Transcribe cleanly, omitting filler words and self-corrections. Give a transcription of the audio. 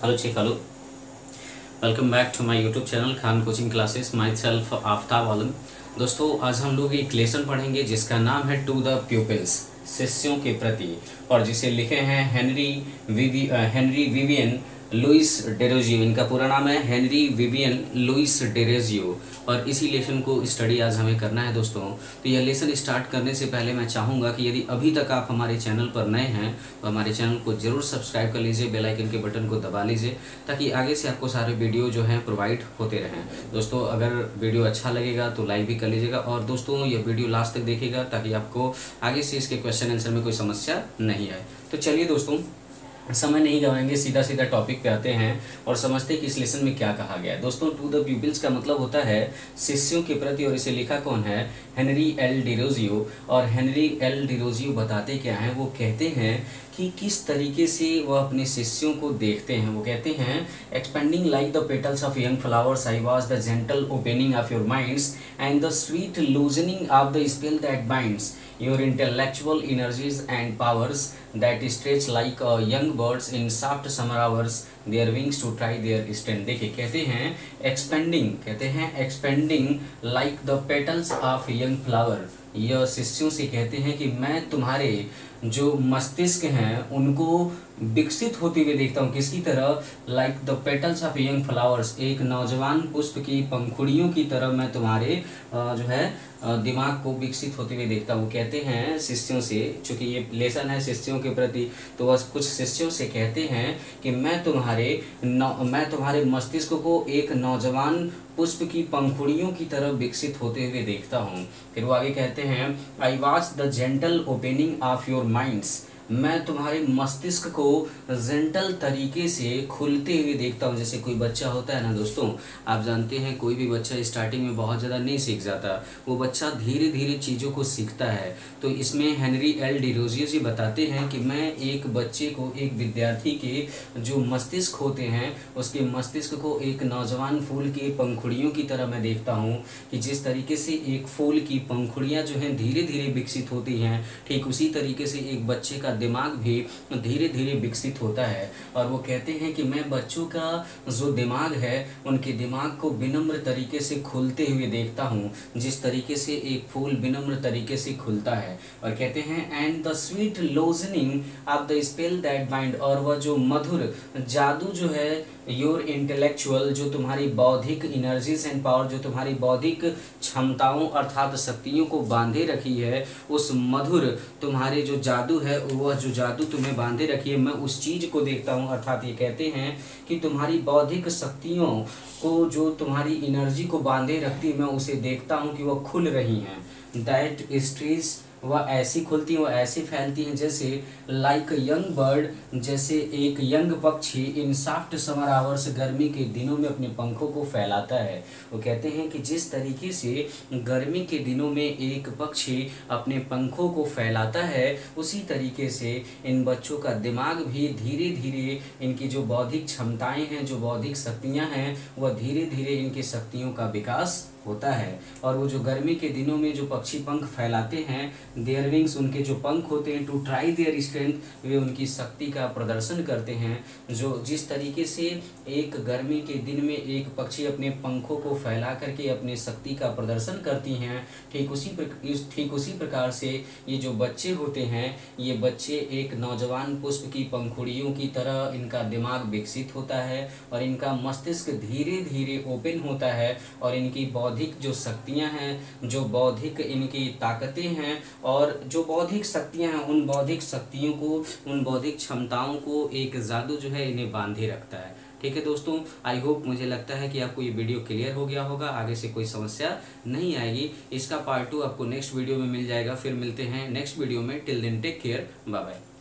Hello check hello. Welcome back to my YouTube channel Khan coaching classes. Myself Aftab Alam. दोस्तों आज हम लोग एक लेसन पढ़ेंगे जिसका नाम है टू द प्यूपिल्स, शिष्यों के प्रति, और जिसे लिखे हैं हेनरी विवियन लुइस डेरोजियो। इनका पूरा नाम है हेनरी विवियन लुइस डेरोजियो। और इसी लेसन को स्टडी आज हमें करना है दोस्तों। तो यह लेसन स्टार्ट करने से पहले मैं चाहूँगा कि यदि अभी तक आप हमारे चैनल पर नए हैं तो हमारे चैनल को जरूर सब्सक्राइब कर लीजिए, बेल आइकन के बटन को दबा लीजिए ताकि आगे से आपको सारे वीडियो जो हैं प्रोवाइड होते रहें। दोस्तों अगर वीडियो अच्छा लगेगा तो लाइक भी कर लीजिएगा, और दोस्तों ये वीडियो लास्ट तक देखिएगा ताकि आपको आगे से इसके क्वेश्चन आंसर में कोई समस्या नहीं आए। तो चलिए दोस्तों समय नहीं गवाएंगे, सीधा सीधा टॉपिक पे आते हैं और समझते हैं कि इस लेसन में क्या कहा गया है। दोस्तों टू द प्यूपिल्स का मतलब होता है शिष्यों के प्रति, और इसे लिखा कौन है? Henry L Derozio. और हेनरी एल डेरोजियो बताते क्या हैं? वो कहते हैं कि किस तरीके से वह अपने शिष्यों को देखते हैं। वो कहते हैं expanding like the petals of young flowers I was the gentle opening of your minds and the sweet loosening of the spell that binds your intellectual energies and powers that stretch like young birds in soft summer hours their wings to try their strength। देखिए कहते हैं expanding like the petals of young flower। यह शिष्यों से कहते हैं कि मैं तुम्हारे जो मस्तिष्क हैं उनको विकसित होते हुए देखता हूँ। किसकी तरह? Like the petals of young flowers, एक नौजवान पुष्प की पंखुड़ियों की तरह मैं तुम्हारे जो है दिमाग को विकसित होते हुए देखता हूँ। कहते हैं शिष्यों से, चूंकि ये लेसन है शिष्यों के प्रति, तो वह कुछ शिष्यों से कहते हैं कि मैं तुम्हारे मस्तिष्क को एक नौजवान पुष्प की पंखुड़ियों की तरह विकसित होते हुए देखता हूँ। फिर वो आगे कहते हैं I watch the gentle opening of your minds, मैं तुम्हारे मस्तिष्क को जेंटल तरीके से खुलते हुए देखता हूँ। जैसे कोई बच्चा होता है ना दोस्तों, आप जानते हैं कोई भी बच्चा स्टार्टिंग में बहुत ज़्यादा नहीं सीख जाता, वो बच्चा धीरे धीरे चीज़ों को सीखता है। तो इसमें हेनरी एल डेरोजियो जी बताते हैं कि मैं एक बच्चे को, एक विद्यार्थी के जो मस्तिष्क होते हैं उसके मस्तिष्क को एक नौजवान फूल के पंखुड़ियों की तरह मैं देखता हूँ कि जिस तरीके से एक फूल की पंखुड़ियाँ जो हैं धीरे धीरे विकसित होती हैं, ठीक उसी तरीके से एक बच्चे का दिमाग भी धीरे धीरे विकसित होता है। और वो कहते हैं कि मैं बच्चों का जो दिमाग है उनके दिमाग को विनम्र तरीके से खुलते हुए देखता हूँ, जिस तरीके से एक फूल विनम्र तरीके से खुलता है। और कहते हैं and the sweet loosening of the spell that bind, और वह जो मधुर जादू जो है योर इंटेलेक्चुअल, जो तुम्हारी बौद्धिक एनर्जीज एंड पावर, जो तुम्हारी बौद्धिक क्षमताओं अर्थात शक्तियों को बांधे रखी है, उस मधुर तुम्हारे जो जादू है, वह जो जादू तुम्हें बांधे रखी है, मैं उस चीज़ को देखता हूँ। अर्थात ये कहते हैं कि तुम्हारी बौद्धिक शक्तियों को, जो तुम्हारी एनर्जी को बांधे रखती है, मैं उसे देखता हूँ कि वह खुल रही हैं। दैट स्ट्रीज, वह ऐसी खुलती हैं, वह ऐसी फैलती हैं जैसे लाइक यंग बर्ड, जैसे एक यंग पक्षी इन सॉफ्ट समर आवर्स, गर्मी के दिनों में अपने पंखों को फैलाता है। वो कहते हैं कि जिस तरीके से गर्मी के दिनों में एक पक्षी अपने पंखों को फैलाता है, उसी तरीके से इन बच्चों का दिमाग भी धीरे धीरे, इनकी जो बौद्धिक क्षमताएँ हैं, जो बौद्धिक शक्तियाँ हैं, वह धीरे धीरे इनकी शक्तियों का विकास होता है। और वो जो गर्मी के दिनों में जो पक्षी पंख फैलाते हैं, देयर विंग्स, उनके जो पंख होते हैं, टू ट्राई देयर स्ट्रेंथ, वे उनकी शक्ति का प्रदर्शन करते हैं। जो जिस तरीके से एक गर्मी के दिन में एक पक्षी अपने पंखों को फैला करके अपने शक्ति का प्रदर्शन करती हैं, ठीक उसी प्रकार से ये जो बच्चे होते हैं, ये बच्चे एक नौजवान पुष्प की पंखुड़ियों की तरह इनका दिमाग विकसित होता है और इनका मस्तिष्क धीरे धीरे ओपन होता है, और इनकी बौद्धिक जो शक्तियां हैं, जो बौद्धिक इनकी ताकतें हैं, और जो बौद्धिक शक्तियां हैं, उन बौद्धिक शक्तियों को, उन बौद्धिक क्षमताओं को एक जादू जो है इन्हें बांधे रखता है। ठीक है दोस्तों, आई होप, मुझे लगता है कि आपको ये वीडियो क्लियर हो गया होगा, आगे से कोई समस्या नहीं आएगी। इसका पार्ट 2 आपको नेक्स्ट वीडियो में मिल जाएगा। फिर मिलते हैं नेक्स्ट वीडियो में। Till then take care, bye bye.